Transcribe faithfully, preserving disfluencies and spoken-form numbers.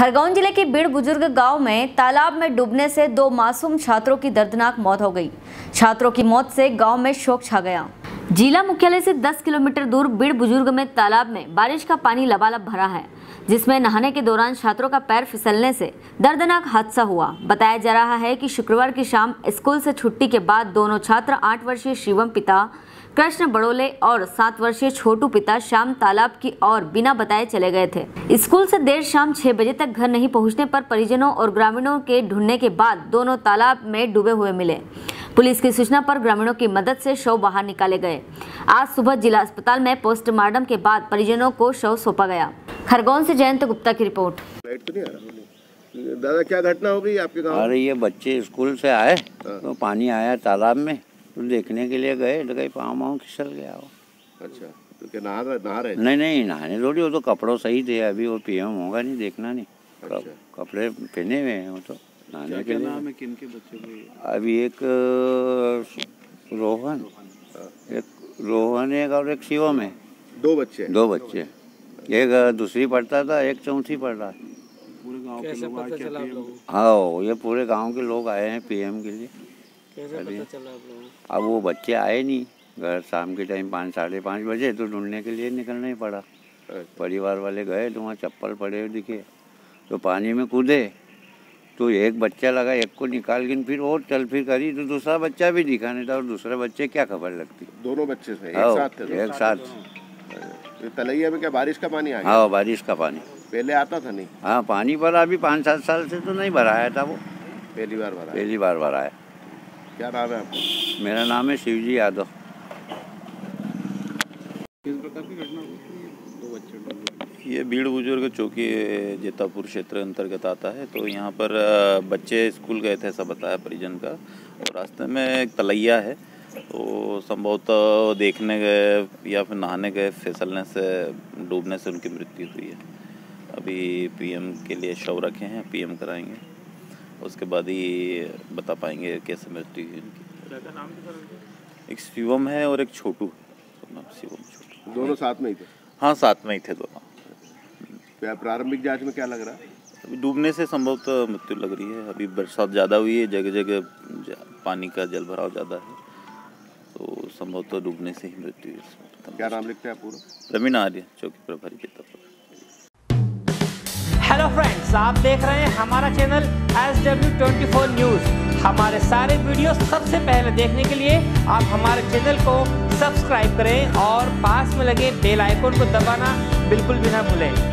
खरगोन जिले के बीड़ बुजुर्ग गांव में तालाब में डूबने से दो मासूम छात्रों की दर्दनाक मौत हो गई। छात्रों की मौत से गांव में शोक छा गया। जिला मुख्यालय से दस किलोमीटर दूर बीड़ बुजुर्ग में तालाब में बारिश का पानी लबालब भरा है, जिसमें नहाने के दौरान छात्रों का पैर फिसलने से दर्दनाक हादसा हुआ। बताया जा रहा है कि शुक्रवार की शाम स्कूल से छुट्टी के बाद दोनों छात्र आठ वर्षीय शिवम पिता कृष्ण बड़ोले और सात वर्षीय छोटू पिता शाम तालाब की ओर बिना बताए चले गए थे। स्कूल से देर शाम छह बजे तक घर नहीं पहुंचने पर परिजनों और ग्रामीणों के ढूंढने के बाद दोनों तालाब में डूबे हुए मिले। पुलिस की सूचना पर ग्रामीणों की मदद से शव बाहर निकाले गए। आज सुबह जिला अस्पताल में पोस्टमार्टम के बाद परिजनों को शव सौंपा गया। खरगोन से जयंत गुप्ता की रिपोर्ट। दादा, क्या घटना हो गई आपके गांव? अरे ये बच्चे स्कूल से आए तो पानी आया तालाब में, तो देखने के लिए गए तो कहीं पाँव माँव फिसल गया हो। अच्छा, तो क्या नहा रहे नहा रहे? नहीं नहीं नहाने थोड़ी, वो तो कपड़ों सही थे, अभी वो पीएम होगा नहीं, देखना नहीं। अच्छा। कपड़े पहने हुए हैं वो तो नहाने के लिए। नाम है किन के बच्चे को? अभी एक रोहन, एक रोहन एक और एक शिवम है। दो बच्चे? दो बच्चे। एक दूसरी पढ़ता था, एक चौथी पढ़ रहा है। पूरे गांव के लोग आए क्या? हाँ, ये पूरे गांव के लोग आए हैं पीएम के लिए। कैसे पता चला आप लोगों को? अब वो बच्चे आए नहीं घर, शाम के टाइम पाँच साढ़े पाँच बजे, तो ढूंढने के लिए निकलना ही पड़ा। परिवार वाले गए तो वहाँ चप्पल पड़े हुए दिखे, तो पानी में कूदे तो एक बच्चा लगा, एक को निकाल के फिर और चल फिर करी तो दूसरा बच्चा भी दिखा नहीं था, और दूसरे बच्चे क्या खबर लगती। दोनों बच्चे थे एक साथ थे? एक साथ। तलैया में क्या बारिश का पानी आया? हाँ, बारिश का पानी पहले आता था नहीं? हाँ, पानी भरा, अभी पाँच सात साल से तो नहीं भराया था, वो पहली बार भरा? पहली बार भरा है। क्या नाम है आपका? मेरा नाम है शिवजी यादव। किस प्रकार की घटना हुई? दो बच्चे। ये बीड़ बुजुर्ग चौकी जेतापुर क्षेत्र अंतर्गत आता है। तो यहाँ पर बच्चे स्कूल गए थे, ऐसा बताया परिजन का, और रास्ते में एक तलैया है, तो संभवतः देखने गए या फिर नहाने गए, फिसलने से डूबने से उनकी मृत्यु हुई है। अभी पीएम के लिए शव रखे हैं, पीएम कराएंगे, उसके बाद ही बता पाएंगे कैसे मृत्यु हुई उनकी। एक शिवम है और एक छोटू। शिवम छोटू दोनों साथ में ही थे? हाँ, साथ में ही थे दोनों। प्रारंभिक जांच में क्या लग रहा है? अभी डूबने से संभवतः मृत्यु लग रही है। अभी बरसात ज़्यादा हुई है, जगह जगह पानी का जल भराव ज़्यादा है, तो संभवतः डूबने से ही मृत्यु हुई। क्या नाम लिखते हैं पूरा? प्रवीण आर्य, चौकी प्रभारी जेतापुर। हेलो फ्रेंड्स, आप देख रहे हैं हमारा channel S W twenty four news. हमारे सारे वीडियो सबसे पहले देखने के लिए आप हमारे चैनल को सब्सक्राइब करें और पास में लगे बेल आइकन को दबाना बिल्कुल भी ना भूलें।